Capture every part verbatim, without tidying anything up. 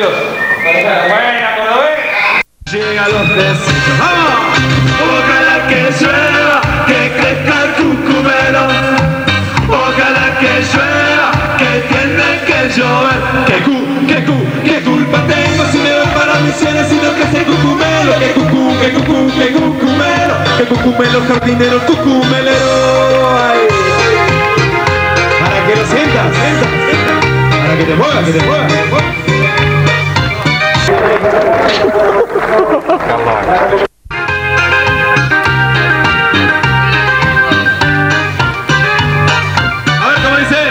dos. Buena, Cordobés. Llega los besitos, ¡vamos! Ojalá que llueva, que crezca el cucumelo. Ojalá que llueva, que tiene que llover. Que cu, que cu, que culpa tengo si me voy para Misiones y no crece el cucumelo. Que cucú, que cucú, que cucumelo. Que cucumelo, jardinero, cucumelero. Ay. Para que lo sientas, sientas, sientas. Para que te muevas, que te muevas, que te muevas. A ver cómo dice.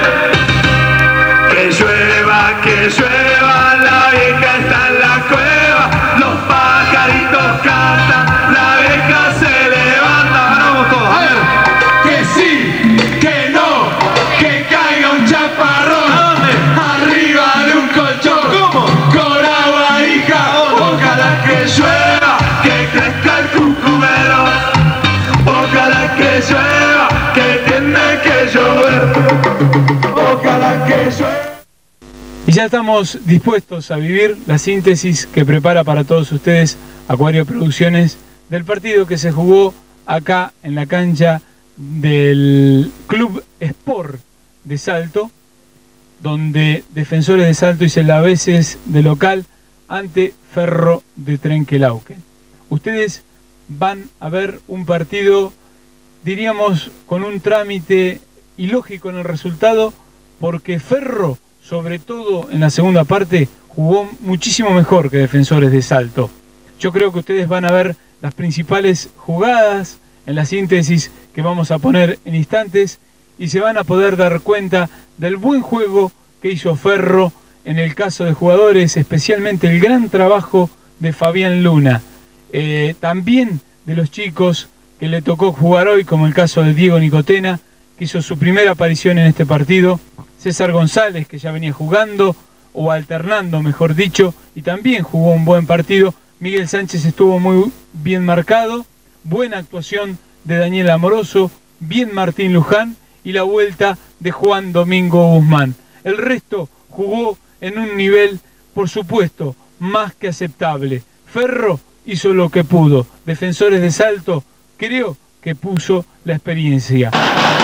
Que llueva, que llueva, la vieja está en la cueva, los pajaritos cantan, la vieja se levanta. Vamos todos, a ver. Que sí, que no, que caiga un chaparrón. ¿A dónde? Arriba de un colchón. ¿Cómo? Con agua, hija. Ojalá que llueva, que crezca el cucumelo. Ojalá que llueva, que tiene que llover. Ojalá que llueva. Y ya estamos dispuestos a vivir la síntesis que prepara para todos ustedes Acuario Producciones del partido que se jugó acá en la cancha del Club Sport de Salto, donde Defensores de Salto hizo las veces de local ante Ferro de Trenquelauquen. Ustedes van a ver un partido, diríamos, con un trámite ilógico en el resultado, porque Ferro, sobre todo en la segunda parte, jugó muchísimo mejor que Defensores de Salto. Yo creo que ustedes van a ver las principales jugadas en la síntesis que vamos a poner en instantes y se van a poder dar cuenta del buen juego que hizo Ferro en el caso de jugadores, especialmente el gran trabajo de Fabián Luna. Eh, también de los chicos que le tocó jugar hoy, como el caso de Diego Nicotena, que hizo su primera aparición en este partido, César González, que ya venía jugando, o alternando, mejor dicho, y también jugó un buen partido. Miguel Sánchez estuvo muy bien marcado, buena actuación de Daniel Amoroso, bien Martín Luján, y la vuelta de Juan Domingo Guzmán. El resto jugó en un nivel, por supuesto, más que aceptable. Ferro hizo lo que pudo. Defensores de Salto, creo que puso la experiencia.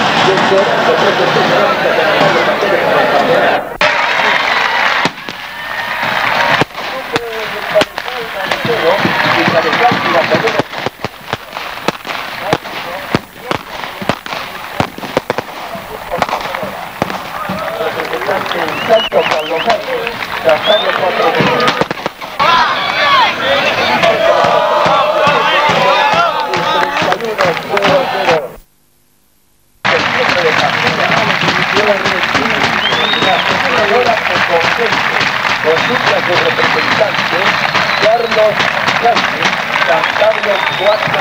Consulta a su representante, Carlos Sánchez, San Carlos cuatro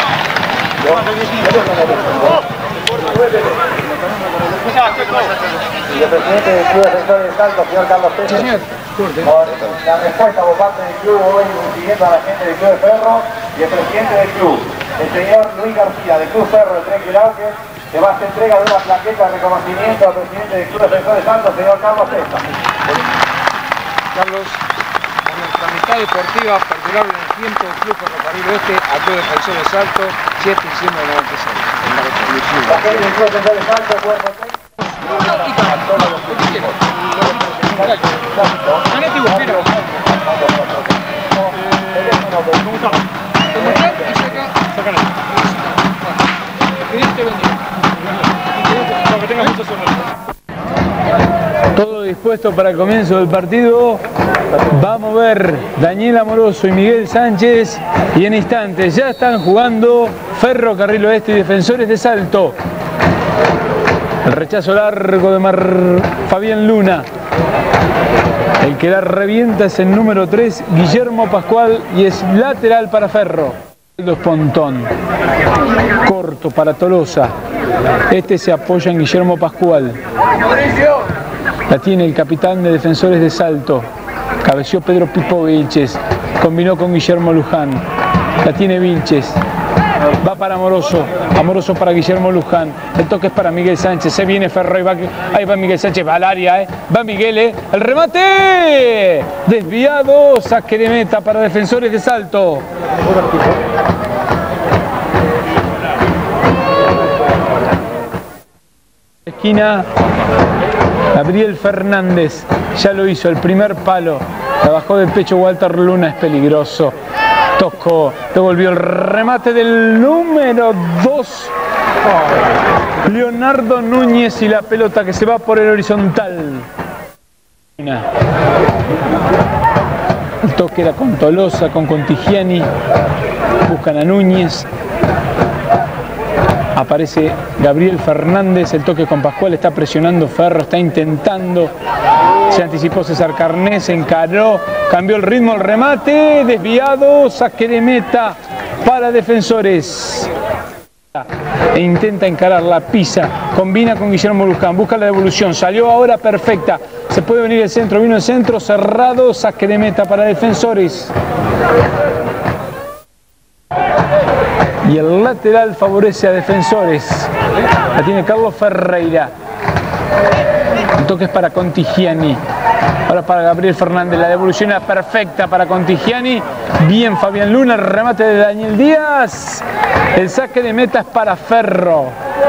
y el presidente del Club Defensores de Salto, señor Carlos Pérez, por la respuesta por parte del club hoy, siguiendo a la gente del Club de Ferro, y el presidente del club, el señor Luis García, del Club Ferro de Trenquelauquen, que va a hacer entrega de una plaqueta de reconocimiento al presidente del Club Defensores de Salto, señor Carlos César. Carlos, con nuestra amistad deportiva perdurable en el tiempo del Club Ferrocarril Oeste, a Club Defensores de Salto, siete de diciembre del noventa y seis. La gente del Club Defensores de Salto, cuerpo técnico. Todo dispuesto para el comienzo del partido. Vamos a ver Daniel Amoroso y Miguel Sánchez, y en instantes ya están jugando Ferro Carril Oeste y Defensores de Salto. El rechazo largo de Mar... Fabián Luna. El que la revienta es el número tres, Guillermo Pascual, y es lateral para Ferro. Dos Pontón. Corto para Tolosa. Este se apoya en Guillermo Pascual. La tiene el capitán de Defensores de Salto. Cabeció Pedro Pipo Vilches. Combinó con Guillermo Luján. La tiene Vilches. va para Amoroso, Amoroso para Guillermo Luján, el toque es para Miguel Sánchez, se viene Ferro, y va, ahí va Miguel Sánchez, va al área, eh. va Miguel, eh. el remate, desviado, saque de meta para Defensores de Salto. Esquina, Gabriel Fernández, ya lo hizo, el primer palo, la bajó del pecho Walter Luna, es peligroso. Tocó, devolvió el remate del número dos. Leonardo Núñez y la pelota que se va por el horizontal. El toque era con Tolosa, con Contigiani. Buscan a Núñez. Aparece Gabriel Fernández, el toque con Pascual, está presionando Ferro, está intentando. Se anticipó César Carné, se encaró, cambió el ritmo, el remate, desviado, saque de meta para Defensores. E intenta encarar la pisa, combina con Guillermo Luján, busca la devolución, salió ahora perfecta. Se puede venir el centro, vino el centro, cerrado, saque de meta para Defensores. Y el lateral favorece a Defensores. La tiene Carlos Ferreira. El toque es para Contigiani. Ahora para Gabriel Fernández. La devolución era perfecta para Contigiani. Bien Fabián Luna. El remate de Daniel Díaz. El saque de meta es para Ferro.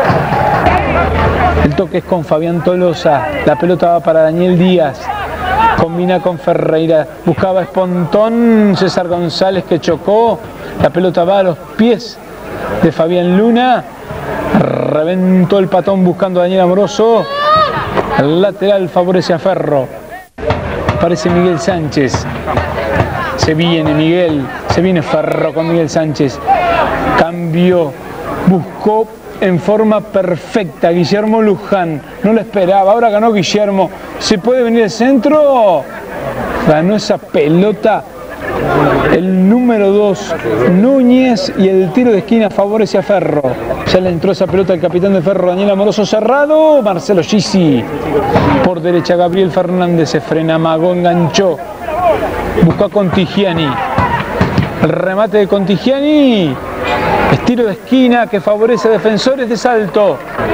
El toque es con Fabián Tolosa. La pelota va para Daniel Díaz. Combina con Ferreira. Buscaba Espontón. César González que chocó. La pelota va a los pies de Fabián Luna. Reventó el patón buscando a Daniel Amoroso. El lateral favorece a Ferro. Aparece Miguel Sánchez. Se viene Miguel. Se viene Ferro con Miguel Sánchez. Cambió. Buscó en forma perfecta Guillermo Luján. No lo esperaba. Ahora ganó Guillermo. ¿Se puede venir el centro? Ganó esa pelota el número dos, Núñez, y el tiro de esquina favorece a Ferro. Ya le entró esa pelota al capitán de Ferro, Daniel Amoroso, cerrado, Marcelo Gisi. Por derecha Gabriel Fernández, se frena, amagó, enganchó. Buscó a Contigiani. El remate de Contigiani. Es tiro de esquina que favorece a Defensores de Salto.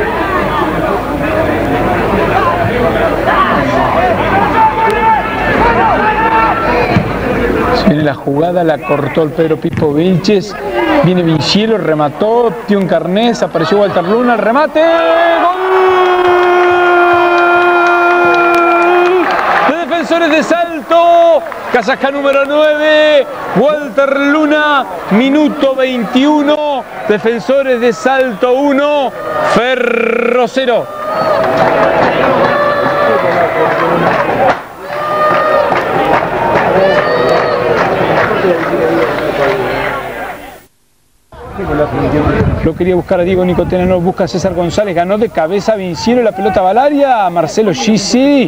Viene la jugada, la cortó el Pedro Pipo Vilches. Viene Vincielo, remató, dio un carnés, apareció Walter Luna, el remate. ¡Gol! De Defensores de Salto, casaca número nueve, Walter Luna, minuto veintiuno, Defensores de Salto uno, Ferro cero. Lo quería buscar a Diego Nicotena, no busca a César González, ganó de cabeza Vinciero, la pelota va al área, Marcelo Gisi.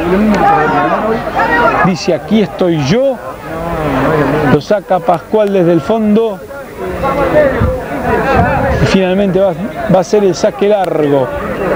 Dice aquí estoy yo, lo saca Pascual desde el fondo. Y finalmente va, va a ser el saque largo.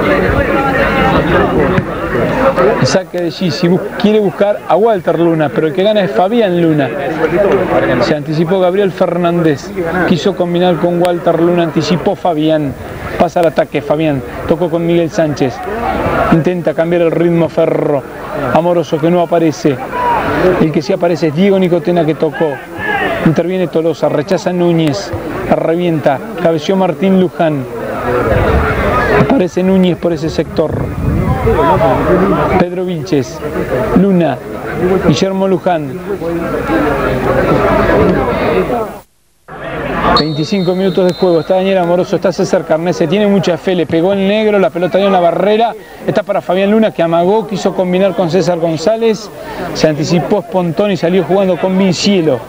El saque de Gisi, quiere buscar a Walter Luna, pero el que gana es Fabián Luna. Se anticipó Gabriel Fernández, quiso combinar con Walter Luna, anticipó Fabián. Pasa al ataque Fabián, tocó con Miguel Sánchez. Intenta cambiar el ritmo Ferro. Amoroso que no aparece. El que sí aparece es Diego Nicotena que tocó. Interviene Tolosa, rechaza Núñez, la revienta, cabeció Martín Luján. Aparece Núñez por ese sector. Pedro Vilches, Luna, Guillermo Luján. veinticinco minutos de juego, está Daniel Amoroso, está César Carné, se tiene mucha fe, le pegó el negro, la pelota dio en la barrera, está para Fabián Luna que amagó, quiso combinar con César González, se anticipó Espontón y salió jugando con Vincielo.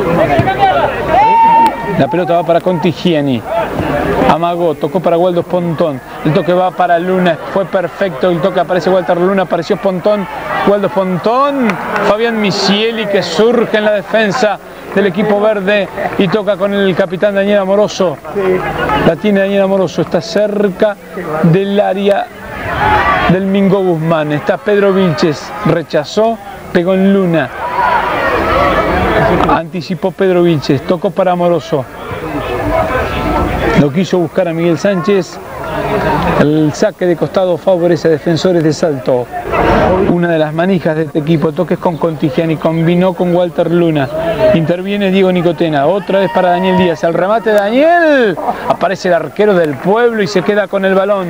La pelota va para Contigiani. Amagó, tocó para Waldo Espontón. El toque va para Luna, fue perfecto. El toque aparece Walter Luna, apareció Espontón. Waldo Espontón. Fabián Misieli que surge en la defensa del equipo verde y toca con el capitán Daniel Amoroso. La tiene Daniel Amoroso, está cerca del área del Mingo Guzmán. Está Pedro Vilches, rechazó, pegó en Luna. Anticipó Pedro Vilches, tocó para Amoroso. Lo quiso buscar a Miguel Sánchez. El saque de costado favorece a Defensores de Salto. Una de las manijas de este equipo. Toques con Contigiani. Combinó con Walter Luna. Interviene Diego Nicotena. Otra vez para Daniel Díaz. El remate de Daniel. Aparece el arquero del pueblo y se queda con el balón.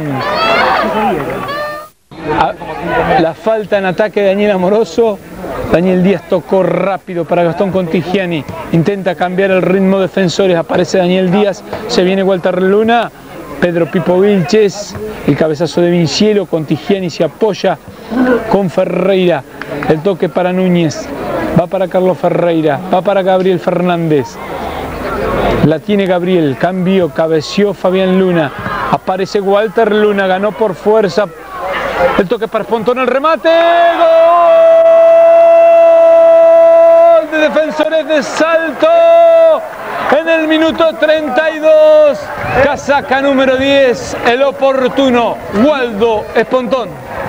La falta en ataque de Daniel Amoroso. Daniel Díaz tocó rápido para Gastón Contigiani. Intenta cambiar el ritmo. Defensores. Aparece Daniel Díaz. Se viene Walter Luna. Pedro Pipo Vilches. El cabezazo de Vincielo. Contigiani se apoya con Ferreira. El toque para Núñez. Va para Carlos Ferreira. Va para Gabriel Fernández. La tiene Gabriel. Cambio. Cabeció Fabián Luna. Aparece Walter Luna. Ganó por fuerza. El toque para Espontón. El remate. ¡Gol de Defensores de Salto! En el minuto treinta y dos. Casaca número diez. El oportuno. Waldo Espontón.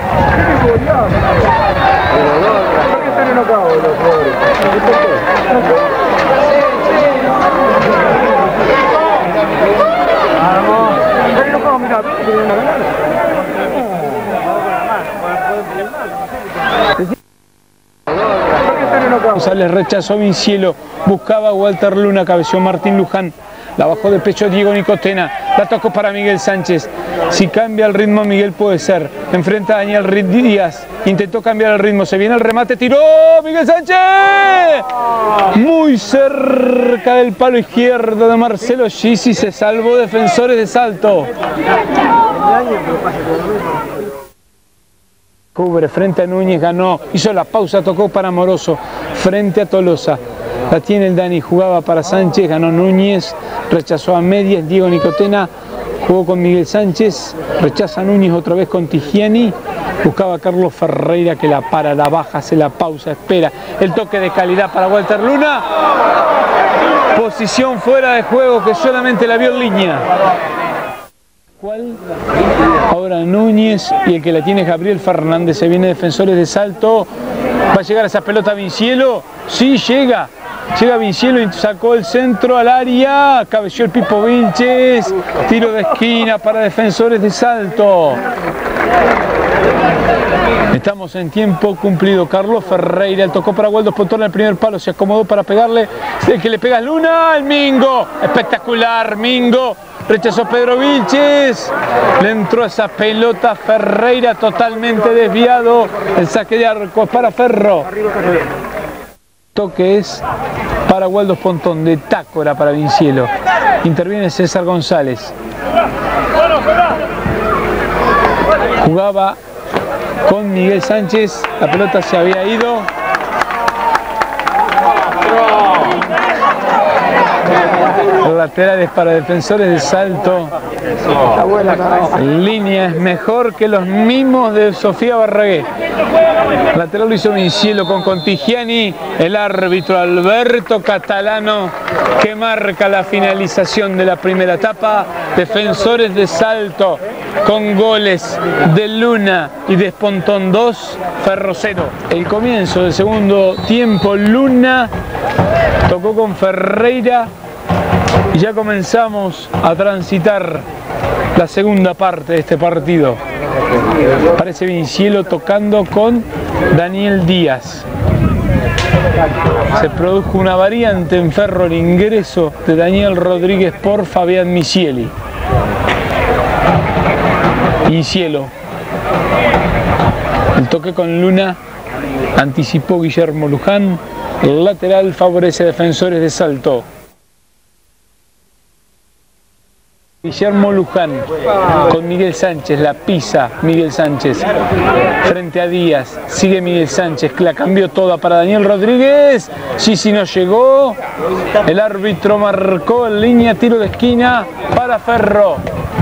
González rechazó Vincielo, buscaba a Walter Luna, cabeció Martín Luján, la bajó de pecho Diego Nicotena, la tocó para Miguel Sánchez. Si cambia el ritmo Miguel puede ser, enfrenta a Daniel Díaz, intentó cambiar el ritmo, se viene el remate, tiró Miguel Sánchez, muy cerca del palo izquierdo de Marcelo Gisi, se salvó Defensores de Salto. Cubre frente a Núñez, ganó, hizo la pausa, tocó para Amoroso, frente a Tolosa. La tiene el Dani, jugaba para Sánchez, ganó Núñez, rechazó a medias, Diego Nicotena, jugó con Miguel Sánchez, rechaza a Núñez otra vez con Tigiani, buscaba a Carlos Ferreira que la para, la baja, hace la pausa, espera. El toque de calidad para Walter Luna. Posición fuera de juego que solamente la vio en línea. ¿Cuál? Ahora Núñez y el que la tiene es Gabriel Fernández. Se viene Defensores de Salto. ¿Va a llegar esa pelota a Vincielo? Sí, llega. Llega Vincielo y sacó el centro al área. Cabeció el Pipo Vilches. Tiro de esquina para Defensores de Salto. Estamos en tiempo cumplido. Carlos Ferreira tocó para Waldo Espontón en el primer palo. Se acomodó para pegarle. El que le pega Luna. El Mingo. Espectacular. Mingo. Rechazó Pedro Vilches, le entró esa pelota Ferreira totalmente desviado, el saque de arco es para Ferro. Toque es para Waldo Espontón, de Tácora para Vincielo. Interviene César González. Jugaba con Miguel Sánchez, la pelota se había ido. Laterales para Defensores de Salto. Línea es mejor que los mismos de Sofía Barragué. Lateral lo hizo Vincielo con Contigiani. El árbitro Alberto Catalano que marca la finalización de la primera etapa. Defensores de Salto con goles de Luna y de Espontón dos, Ferro cero. El comienzo del segundo tiempo, Luna tocó con Ferreira. Y ya comenzamos a transitar la segunda parte de este partido. Aparece Vincielo tocando con Daniel Díaz. Se produjo una variante en Ferro, el ingreso de Daniel Rodríguez por Fabián Misieli. Vincielo. El toque con Luna. Anticipó Guillermo Luján. El lateral favorece a Defensores de Salto. Guillermo Luján con Miguel Sánchez, la pisa Miguel Sánchez frente a Díaz, sigue Miguel Sánchez, la cambió toda para Daniel Rodríguez, Gisi no llegó, el árbitro marcó en línea, tiro de esquina para Ferro.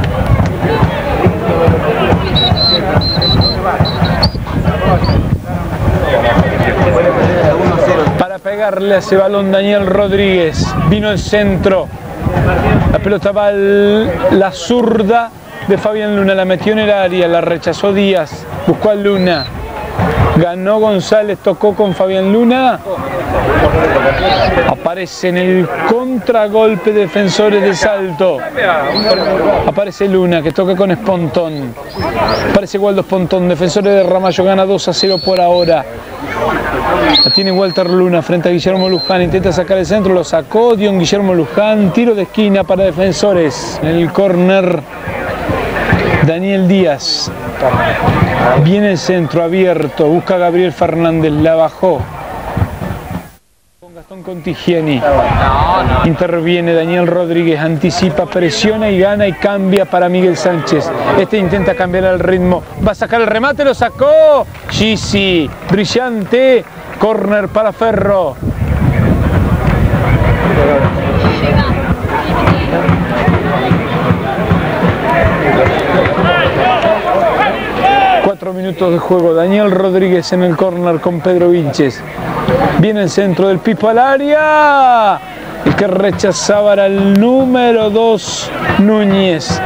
Para pegarle a ese balón Daniel Rodríguez, vino el centro. La pelota va al, la zurda de Fabián Luna, la metió en el área, la rechazó Díaz, buscó a Luna, ganó González, tocó con Fabián Luna, Aparece en el contragolpe Defensores de Salto. Aparece Luna que toca con Espontón. Aparece Waldo Espontón. Defensores de Ramallo gana dos a cero por ahora. La tiene Walter Luna frente a Guillermo Luján. Intenta sacar el centro. Lo sacó. Dio un Guillermo Luján. Tiro de esquina para Defensores. En el córner Daniel Díaz. Viene el centro abierto. Busca a Gabriel Fernández. La bajó. Gastón Contigiani. Interviene Daniel Rodríguez, anticipa, presiona y gana y cambia para Miguel Sánchez. Este intenta cambiar el ritmo. Va a sacar el remate, lo sacó. Gisi, brillante. Córner para Ferro. Cuatro minutos de juego. Daniel Rodríguez en el córner con Pedro Vinches. Viene el centro del Pipo al área. El que rechazaba era el número dos, Núñez.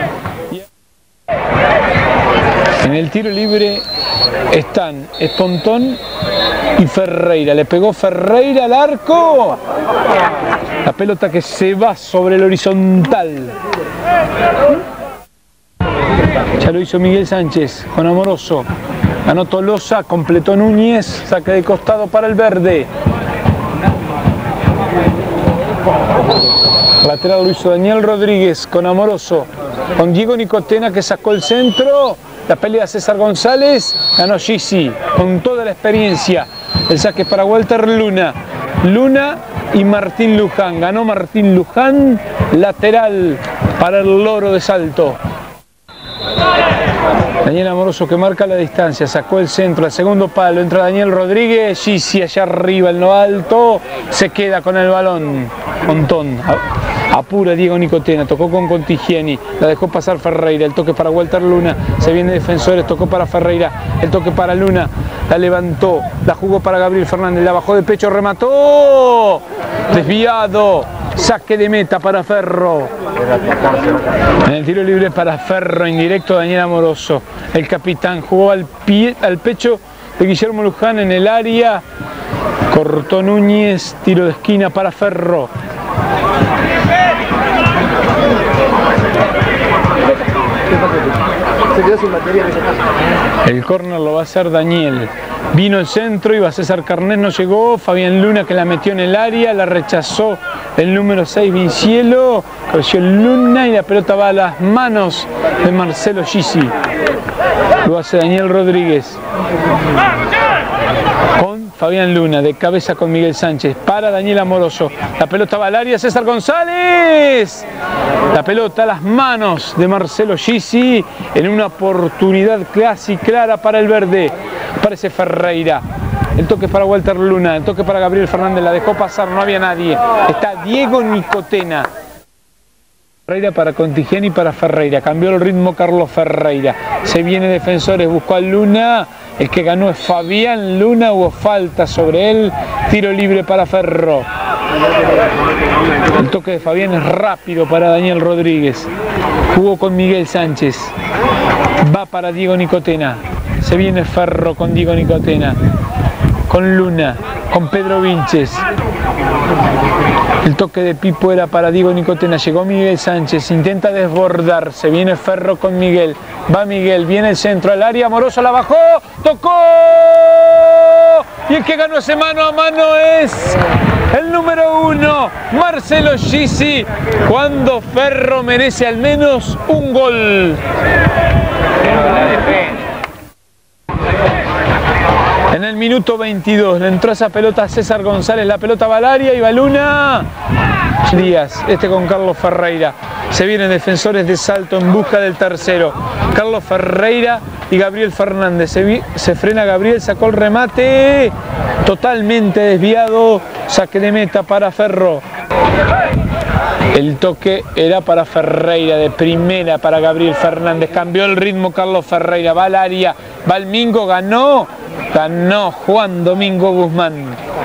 En el tiro libre están Espontón y Ferreira. Le pegó Ferreira al arco. La pelota que se va sobre el horizontal. Ya lo hizo Miguel Sánchez con Amoroso. Ganó Tolosa, completó Núñez, saque de costado para el verde. Lateral lo hizo Daniel Rodríguez con Amoroso. Con Diego Nicotena que sacó el centro. La pelea César González, ganó Gisi con toda la experiencia. El saque para Walter Luna. Luna y Martín Luján. Ganó Martín Luján, lateral para el Loro de Salto. Daniel Amoroso que marca la distancia, sacó el centro, al segundo palo, entra Daniel Rodríguez, Gisi allá arriba en lo alto, se queda con el balón, montón, apura Diego Nicotena, tocó con Contigiani, la dejó pasar Ferreira, el toque para Walter Luna, se viene Defensores, tocó para Ferreira, el toque para Luna, la levantó, la jugó para Gabriel Fernández, la bajó de pecho, remató, desviado, saque de meta para Ferro. En el tiro libre para Ferro, indirecto Daniel Amoroso. El capitán jugó al, pie, al pecho de Guillermo Luján en el área. Cortó Núñez, tiro de esquina para Ferro. El córner lo va a hacer Daniel. Vino el centro, iba César Carnet, no llegó. Fabián Luna que la metió en el área, la rechazó el número seis Vincielo. Creció Luna y la pelota va a las manos de Marcelo Gisi. Lo hace Daniel Rodríguez. Con Fabián Luna, de cabeza con Miguel Sánchez. Para Daniel Amoroso. La pelota va al área, César González. La pelota a las manos de Marcelo Gisi en una oportunidad casi clara para el verde. Aparece Ferreira. El toque para Walter Luna, el toque para Gabriel Fernández, la dejó pasar, no había nadie. Está Diego Nicotena. Ferreira para Contigiani y para Ferreira. Cambió el ritmo Carlos Ferreira. Se viene Defensores, buscó a Luna. El que ganó es Fabián Luna, hubo falta sobre él. Tiro libre para Ferro. El toque de Fabián es rápido para Daniel Rodríguez. Jugó con Miguel Sánchez. Va para Diego Nicotena. Se viene Ferro con Diego Nicotena. Con Luna. Con Pedro Vinches. El toque de Pipo era para Diego Nicotena. Llegó Miguel Sánchez. Intenta desbordar. Se viene Ferro con Miguel. Va Miguel. Viene el centro al área. Amoroso la bajó. Tocó. Y el que ganó ese mano a mano es el número uno, Marcelo Gisi. Cuando Ferro merece al menos un gol. En el minuto veintidós le entró esa pelota a César González, la pelota va al área y va Luna. Díaz, este con Carlos Ferreira. Se vienen Defensores de Salto en busca del tercero. Carlos Ferreira y Gabriel Fernández. Se, vi, se frena Gabriel, sacó el remate. Totalmente desviado. Saque de meta para Ferro. El toque era para Ferreira, de primera para Gabriel Fernández. Cambió el ritmo Carlos Ferreira. Va al área. Va el Mingo, ganó. Ganó Juan Domingo Guzmán.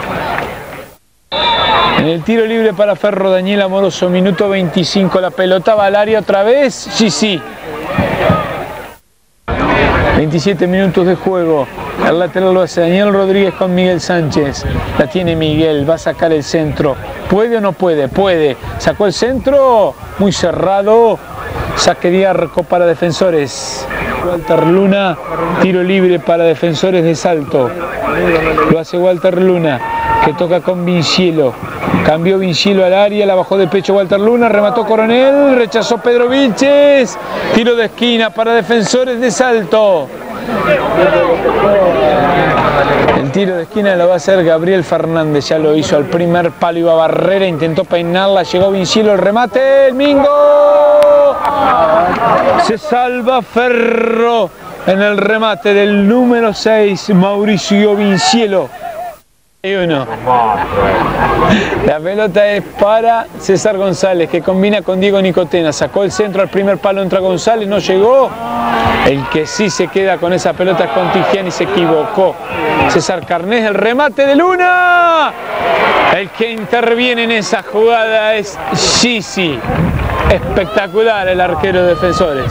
En el tiro libre para Ferro, Daniel Amoroso, minuto veinticinco. La pelota va al área otra vez. Sí, sí. veintisiete minutos de juego. El lateral lo hace Daniel Rodríguez con Miguel Sánchez. La tiene Miguel, va a sacar el centro. ¿Puede o no puede? Puede. Sacó el centro, muy cerrado. Saque de arco para Defensores. Walter Luna, tiro libre para Defensores de Salto. Lo hace Walter Luna, que toca con Vincielo. Cambió Vincielo al área, la bajó de pecho Walter Luna, remató Coronel, rechazó Pedro Vilches. Tiro de esquina para Defensores de Salto. El tiro de esquina lo va a hacer Gabriel Fernández, ya lo hizo al primer palo, iba Barrera, intentó peinarla, llegó Vincielo, el remate, el Mingo. Se salva Ferro en el remate del número seis, Mauricio Vincielo. Y uno. La pelota es para César González, que combina con Diego Nicotena. Sacó el centro al primer palo, entra González, no llegó. El que sí se queda con esa pelota es Contigiani, se equivocó. César Carnés, el remate de Luna. El que interviene en esa jugada es Gisi. Espectacular el arquero de Defensores.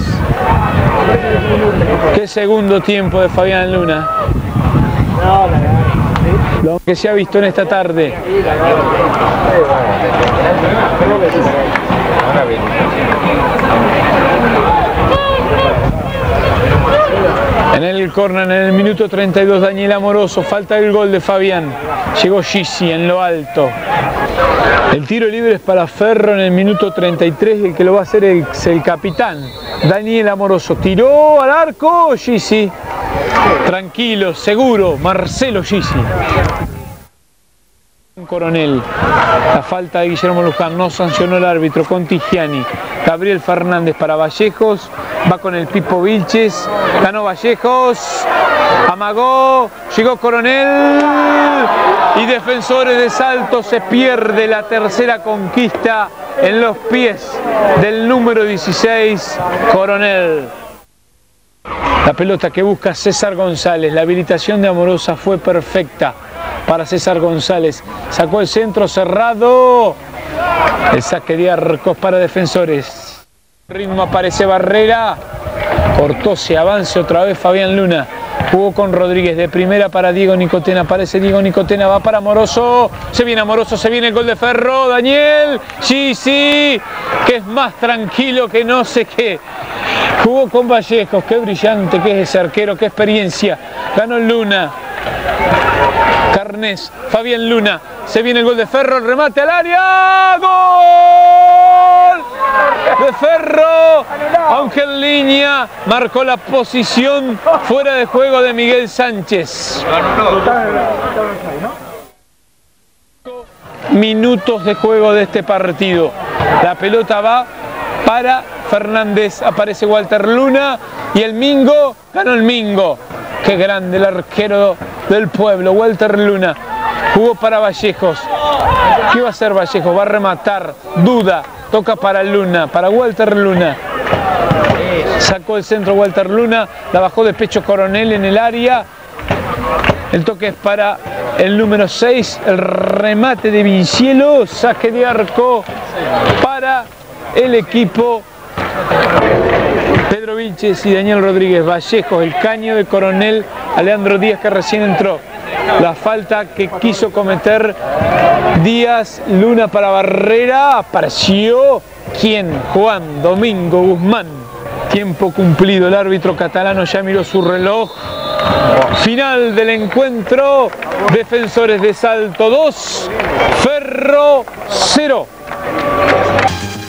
Qué segundo tiempo de Fabián Luna. Lo que se ha visto en esta tarde. En el córner, en el minuto treinta y dos, Daniel Amoroso. Falta el gol de Fabián. Llegó Gisi en lo alto. El tiro libre es para Ferro en el minuto treinta y tres. El que lo va a hacer es el capitán, Daniel Amoroso. Tiró al arco, Gisi. Tranquilo, seguro, Marcelo Gisi. Coronel. La falta de Guillermo Luján no sancionó el árbitro. Contigiani. Gabriel Fernández para Vallejos. Va con el Pipo Vilches. Ganó Vallejos. Amagó. Llegó Coronel. Y Defensores de Salto se pierde la tercera conquista en los pies del número dieciséis, Coronel. La pelota que busca César González. La habilitación de Amorosa fue perfecta para César González. Sacó el centro cerrado. El saque de arcos para Defensores. Ritmo aparece Barrera. Cortó, se avance otra vez Fabián Luna. Jugó con Rodríguez de primera para Diego Nicotena. Aparece Diego Nicotena, va para Amoroso. Se viene Amoroso, se viene el gol de Ferro. Daniel Gisi, que es más tranquilo que no sé qué. Jugó con Vallejos, qué brillante que es ese arquero, qué experiencia. Ganó Luna. Carnés, Fabián Luna. Se viene el gol de Ferro, el remate al área. ¡Gol! De Ferro, aunque en línea, marcó la posición fuera de juego de Miguel Sánchez. Minutos de juego de este partido. La pelota va para Fernández, aparece Walter Luna y el Mingo, ganó el Mingo. Qué grande el arquero del pueblo, Walter Luna. Jugó para Vallejos. ¿Qué va a hacer Vallejos? Va a rematar, duda, toca para Luna, para Walter Luna. Sacó el centro Walter Luna, la bajó de pecho Coronel en el área. El toque es para el número seis, el remate de Vincielo, saque de arco para el equipo Pedro Vilches y Daniel Rodríguez. Vallejos, el caño de Coronel a Leandro Díaz, que recién entró. La falta que quiso cometer Díaz, Luna para Barrera. Apareció, ¿quién? Juan Domingo Guzmán. Tiempo cumplido, el árbitro catalano ya miró su reloj. Final del encuentro, Defensores de Salto dos, Ferro cero.